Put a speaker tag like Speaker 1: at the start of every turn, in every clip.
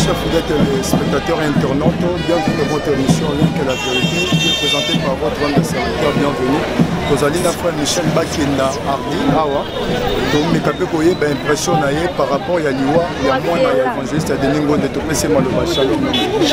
Speaker 1: chers fidèles téléspectateurs et internautes, bienvenue dans votre émission Rien que la vérité, qui est présentée par votre homme de serviteur. Bienvenue. Tozali na frère Michel Bakenda Hardy Awa. Donc mes capé koye ba impression na ye par rapport ya liwa ya mwana ya évangéliste de Ningonde to pese malo ba shalom.
Speaker 2: Bon, il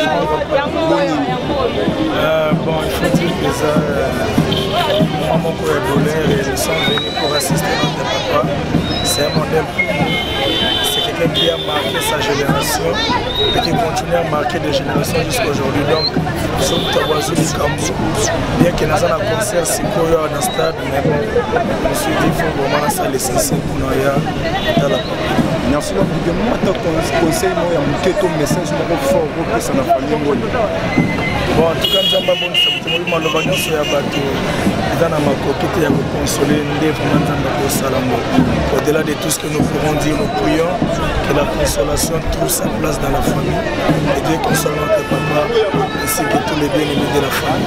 Speaker 2: faut dire que ça mon coeur d'honneur et ils sont venus pour assister notre papa. C'est un modèle pour nous. C'est quelqu'un qui a marqué sa génération et qui continue à marquer des générations jusqu'à aujourd'hui. Donc, nous sommes Tawazu du Kambu. Bien qu'il y ait un concert, c'est quoi dans le stade, mais bon, je me suis dit qu'il faut vraiment ça laisser pour nous dans la porte.
Speaker 1: Merci beaucoup. Moi, tu conseil, moi, il y a un message fort pour ça n'a pas eu.
Speaker 2: Bon, en tout cas, nous avons bon simplement le bagnon sur la bateau. Dans ma coquette, il y a consoler au-delà de tout ce que nous pourrons dire, nous prions que la consolation trouve sa place dans la famille et Dieu console notre papa ainsi que tous les bien-aimés de la famille.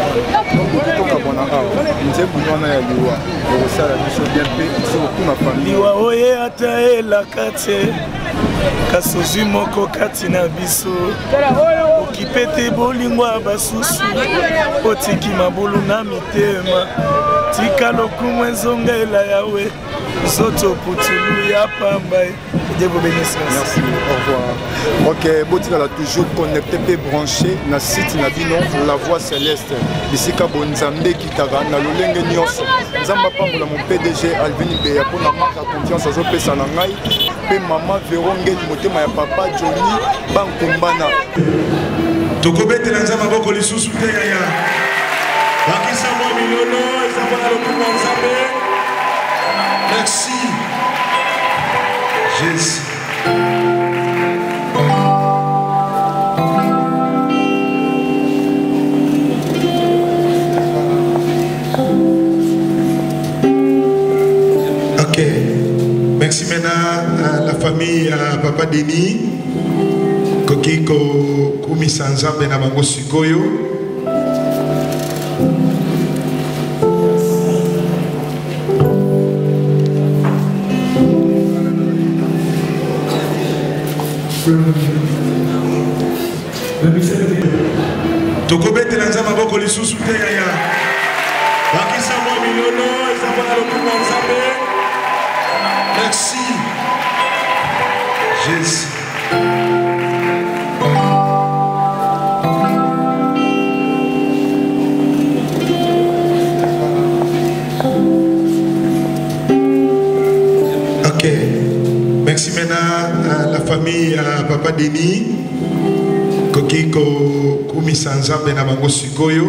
Speaker 2: Liwa oye atae la kate kasozi moko kati na biso okipete bolingwa basusu otiki mabulu na mitema tika lokumu ezongela yawe zoto putulu ya pamba. Dieu vous bénisse.
Speaker 1: Merci, au revoir. Ok, Botika l'a toujours connecté et branché na site na bino La Voix Céleste. Ici Kabonzambe Kitara na lolenge nyonso. Nzamba pambola mon PDG Alvin Beya pour la marque à confiance à Zopesa na ngai pe maman Veronge motema ya papa Johnny Bankumbana.
Speaker 3: Tokobete na nzamba boko lisusu te ya. Bakisa mo milono ezabana lokumu nzambe. Merci. Jésus. Ok. Merci maintenant à la famille, à Papa Denis. Kokiko Kumisanza Benabango Sikoyo. Tokobete na nzamba boko lisusu te ya. Bakisa mo milono ezabana lokumu nzambe. Merci. Jésus. Ok. Merci maintenant à la famille, à Papa Denis. Kokiko Kumisanza Benabango Sikoyo.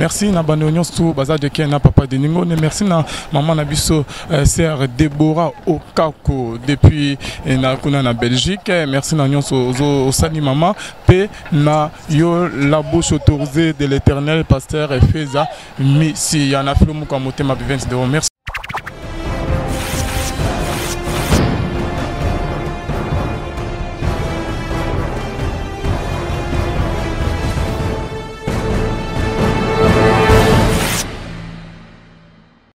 Speaker 4: merci na bande tout baza de Kenya papa de Ningo merci na maman na biso sœur Déborah Okako depuis na kuna na Belgique merci na nyonso au sani maman pe na yo la bouche autorisée de l'Éternel pasteur Efeza Missi yana filomu kwa motema 22 merci.